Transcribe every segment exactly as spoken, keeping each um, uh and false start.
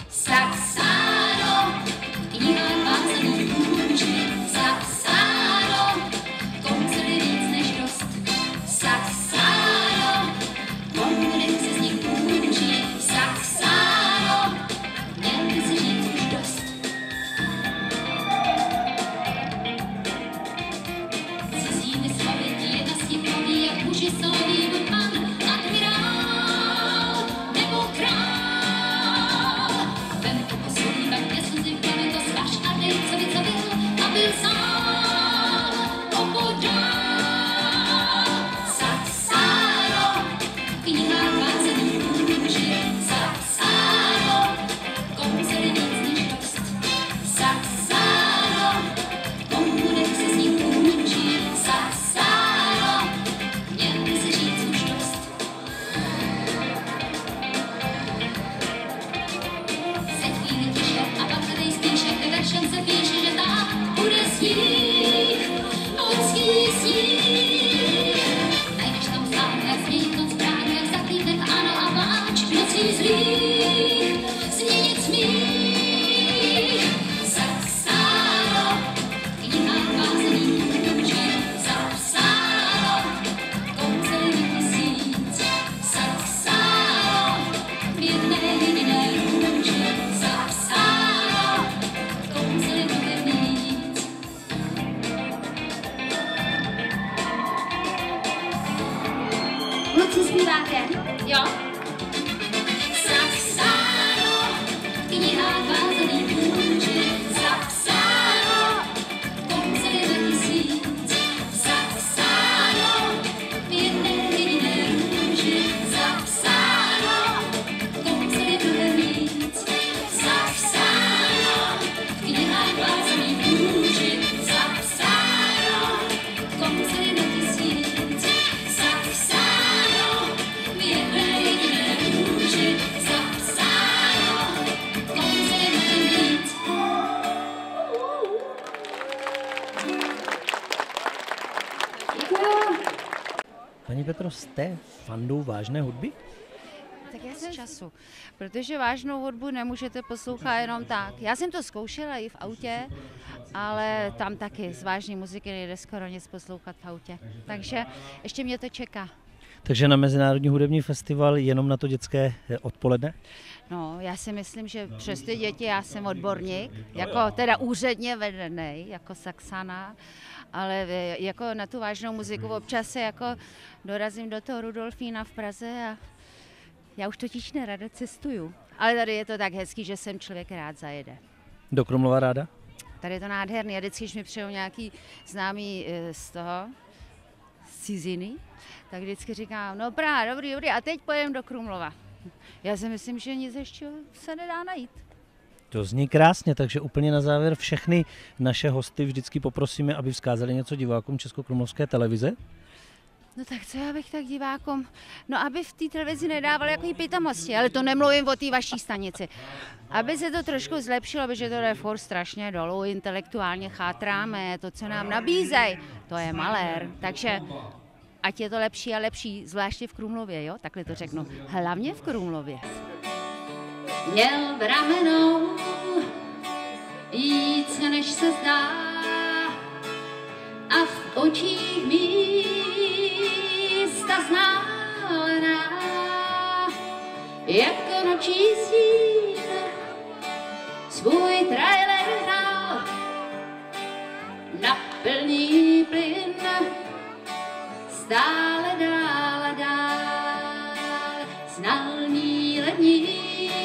Saxáno, kniha vázaných kůží. Saxáno, koncert je víc než dost. Saxáno, komu nechce z nich kůží. Saxáno, měl by si říct už dost. Cizími slovy jedna z nich mluví, jak muži sloví pan admirál nebo král. Vem to poslední, vem mě slzy v hlavě, to zvaž a dej, co by co byl, a byl sám opodál. Saxáno, kniha vázaných kůží. Saxáno, koncert je víc než dost. Saxáno, komu nechce z nich kůží. Saxáno, měl by si říct už dost. Se chvíli tiše a pak se dej spíše, ve veršem se píše, že tak bude sníh, noční sníh. Najdeš tam stále, jak změnit noc právě, jak zaklínek, ano a pláč, nocí zlých, změnit smích. Saxáno, kniha vázaných kůží. Zapsáno, koncert je tisíc. Saxáno, v jedné jediné růži. Zapsáno, koncert bude víc. Kluci, zpíváte? Jo? Saxáno, kniha vázaných kůží. Zapsáno, koncert je tisíc. Zapsáno, v jedné jediné růži. Zapsáno, koncert bude víc. Zapsáno, kniha vázaných kůží. Zapsáno, koncert je tisíc. Zapsáno, v jedné jediné růži. Zapsáno, koncert bude víc. Paní Petro, jste fandou vážné hudby? Tak já jsem z času, protože vážnou hudbu nemůžete poslouchat jenom tak. Já jsem to zkoušela i v autě, ale tam taky z vážné muziky nejde skoro nic poslouchat v autě. Takže ještě mě to čeká. Takže na Mezinárodní hudební festival jenom na to dětské odpoledne? No, já si myslím, že přes ty děti já jsem odborník, jako teda úředně vedený, jako Saxana, ale jako na tu vážnou muziku občas se jako dorazím do toho Rudolfína v Praze a já už totiž nerada cestuju. Ale tady je to tak hezký, že sem člověk rád zajede. Do Krumlova ráda? Tady je to nádherný. A vždycky, když mi přijou nějaký známý z toho, z ciziny, tak vždycky říkám, no Praha, dobrý, dobrý, a teď pojedeme do Krumlova. Já si myslím, že nic ještě se nedá najít. To zní krásně, takže úplně na závěr všechny naše hosty vždycky poprosíme, aby vzkázali něco divákům Českokrumlovské televize. No tak co já bych tak divákům, no aby v té televizi nedávali jaký pitomosti, ale to nemluvím o té vaší stanici. Aby se to trošku zlepšilo, protože to jde furt strašně dolů, intelektuálně chátráme, to, co nám nabízejí, to je malér, takže ať je to lepší a lepší, zvláště v Krumlově, jo, takhle to řeknu, hlavně v Krumlově. Měl v ramenou více, než se zdá, a v očích místa ználená, jako noční stín svůj trailer hrál na plný plyn, stále dál a dál, znal ní lední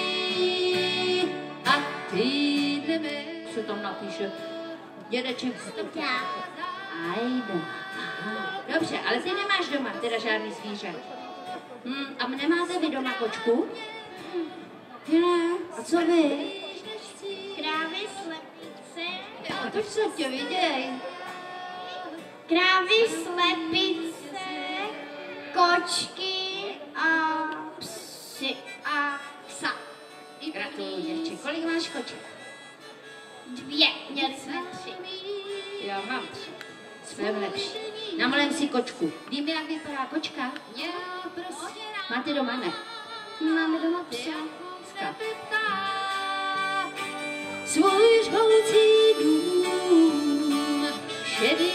a týdnemi. Co tam napíše? Dědeček si to Ajde. Dobře, ale ty nemáš doma teda žádný zvíře. Hmm, a nemáte vy doma kočku? Ne. A co vy? Krávy, slepice. A to se tě viděj. Krávy, slepice, kočky a psy a psa. Gratuluju, děvče. Kolik máš koček? Dvě, měli jsme tři. Já mám tři. Jsme lepší. Namalem si kočku. Víme, jak vypadá kočka? Jo, prostě. Máte doma, ne? Máme doma psa. Pska. svůj žhoucí dům, šedý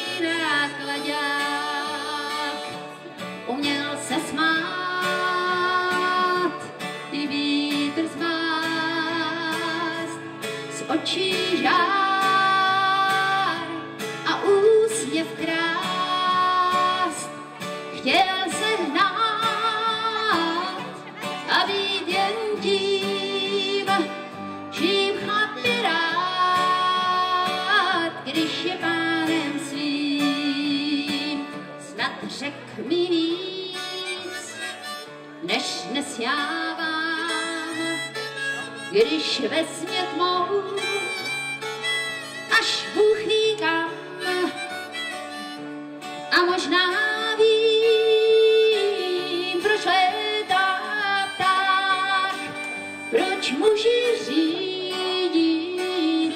nákladák, uměl se smát, i vítr zmást, z očí žár a úsměv krást, chtěl se hnát a být jen tím, čím chlap je rád, když je pánem svým. Snad řek mi víc, než dnes já vám, když ve sně tmou, až Bůh ví kam, a možná vím, proč létá pták, proč muži řídí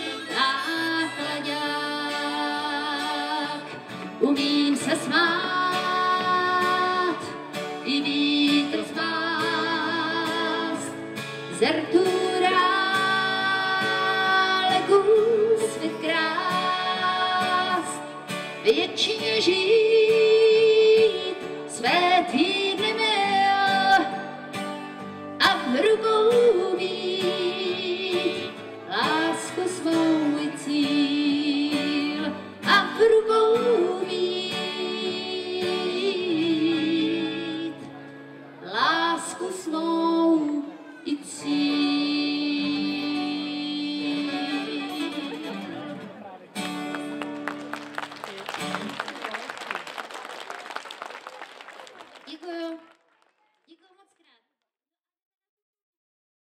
nákladák. Umím se smát, i vítr zmást, zerturá legus vykrást, většině žít.